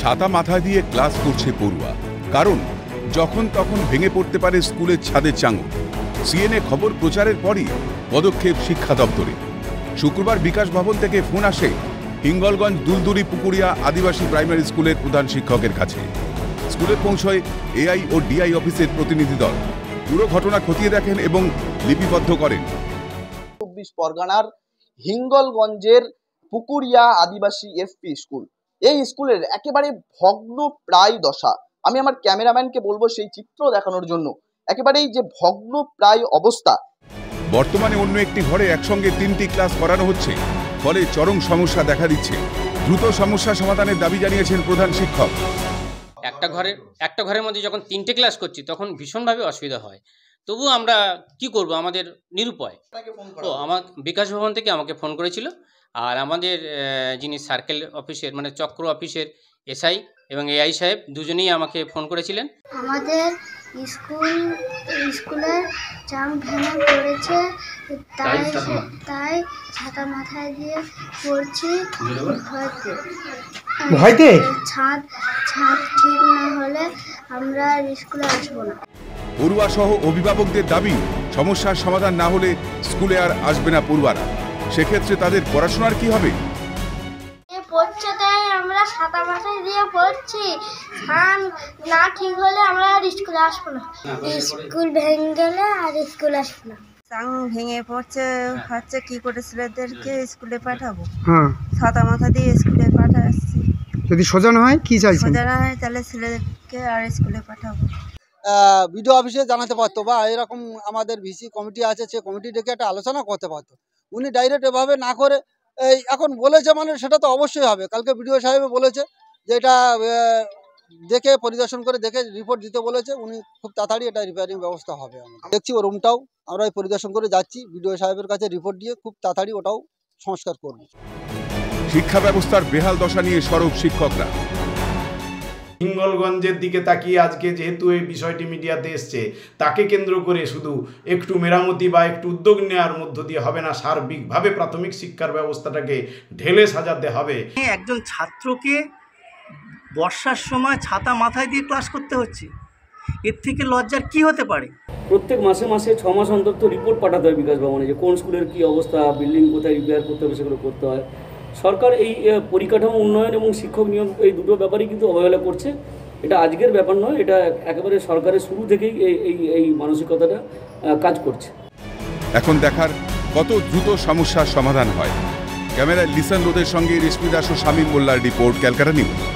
ছাতা মাথায় দিয়ে ক্লাস করছে পড়ুয়া, কারণ যখন তখন ভেঙে পড়তে পারে স্কুলের ছাদের চাঙর। সিএনএ খবর প্রচারের পরই পদক্ষেপ শিক্ষা দপ্তরে। শুক্রবার বিকাশ ভবন থেকে ফোন আসে হিঙ্গলগঞ্জ দুলদুরি পুকুরিয়া আদিবাসী প্রাইমারি স্কুলের প্রধান শিক্ষকের কাছে। স্কুলে পৌঁছয় এআই ও ডিআই অফিসের প্রতিনিধি দল। পুরো ঘটনা খতিয়ে দেখেন এবং লিপিবদ্ধ করেন। 24 পরগনার হিঙ্গলগঞ্জের পুকুরিয়া আদিবাসী এফপি স্কুল, এই স্কুলের একেবারে ভগ্ন প্রায় দশা। আমি আমার ক্যামেরাম্যানকে বলবো সেই চিত্র দেখানোর জন্য। একেবারেই যে ভগ্ন প্রায় অবস্থা। বর্তমানে অন্য একটি ঘরে একসঙ্গে 3টি ক্লাস করানো হচ্ছে, ফলে চরম সমস্যা দেখা দিচ্ছে। দ্রুত সমস্যা সমাধানের দাবি জানিয়েছেন প্রধান শিক্ষক। একটা ঘরের মধ্যে যখন 3টে ক্লাস করছি তখন ভীষণভাবে অসুবিধা হয়। তবু আমরা কি করব, আমাদের নিরুপায়। তো আমার বিকাশ ভবন থেকে আমাকে ফোন করেছিল, আর আমাদের যিনি সার্কেল অফিসের মানে চক্র অফিসের এসআই এবং এআই সাহেব দুজনেই আমাকে ফোন করেছিলেন। আমাদের স্কুলের চাং ভেঙে পড়েছে, তাই ছাতা মাথায় দিয়ে পড়ছি ভয়তে। ছাদ ঠিক না হলে আমরা স্কুলে আসবো না। পড়ুয়া সহ অভিভাবকদের দাবি, সমস্যার সমাধান না হলে স্কুলে আর আসবে না পড়ুয়ারা। সেক্ষেত্রে তাদের পড়াশোনার কি হবে? পড়ছে তাই আমরা ছাতা মাথায় দিয়ে পড়ছি, ধান না ঠিক হলে আমরা আর স্কুলে আসবো না। স্কুল ভেঙে গেলে আর স্কুল আসবো না। চাং ভেঙে পড়ছে, হচ্ছে কি করে ছেলেদেরকে স্কুলে পাঠাবো? ছাতা মাথা দিয়ে স্কুলে পাঠাচ্ছি। যদি সোজা না হয় কি চাইছেন? সোজা না হয় তাহলে ছেলেদেরকে আর স্কুলে পাঠাবো। বিডিও অফিসে জানাতে পারতো, বা এরকম আমাদের ভিসি কমিটি আছে, সে কমিটি ডেকে একটা আলোচনা করতে পারতো। উনি ডাইরেক্ট এভাবে না করে এই এখন বলেছে, মানে সেটা তো অবশ্যই হবে। কালকে বিডিও সাহেব বলেছে যে এটা দেখে পরিদর্শন করে দেখে রিপোর্ট দিতে বলেছে। উনি খুব তাড়াতাড়ি এটা রিপেয়ারিং ব্যবস্থা হবে। আমরা দেখছি ও রুমটাও আমরা পরিদর্শন করে যাচ্ছি, বিডিও সাহেবের কাছে রিপোর্ট দিয়ে খুব তাড়াতাড়ি ওটাও সংস্কার করব। শিক্ষা ব্যবস্থার বেহাল দশা নিয়ে সরব শিক্ষকরা। হিঙ্গলগঞ্জের দিকে তাকিয়ে আজকে যেহেতু এই বিষয়টি মিডিয়াতে এসছে, তাকে কেন্দ্র করে শুধু একটু মেরামতি বা একটু উদ্যোগ নেওয়ার মধ্য দিয়ে হবে না, সার্বিকভাবে প্রাথমিক শিক্ষার ব্যবস্থাটাকে ঢেলে সাজাতে হবে। একজন ছাত্রকে বর্ষার সময় ছাতা মাথায় দিয়ে ক্লাস করতে হচ্ছে, এর থেকে লজ্জার কি হতে পারে? প্রত্যেক মাসে 6 মাস অন্তর তো রিপোর্ট পাঠাতে হয় বিকাশ ভবনে, যে কোন স্কুলের কী অবস্থা, বিল্ডিং কোথায় রিপেয়ার করতে হবে, সেগুলো করতে হয়। সরকার এই পরিকাঠামো উন্নয়ন এবং শিক্ষক নিয়োগ এই দুটো ব্যাপারেই কিন্তু অবহেলা করছে। এটা আজকের ব্যাপার নয়, এটা একেবারে সরকারের শুরু থেকেই এই মানসিকতাটা কাজ করছে। এখন দেখার কত দ্রুত সমস্যার সমাধান হয়। ক্যামেরায় লিসান রোদের সঙ্গে রেশমি দাস ও শামীম মোল্লার রিপোর্ট, ক্যালকাটা নিউজ।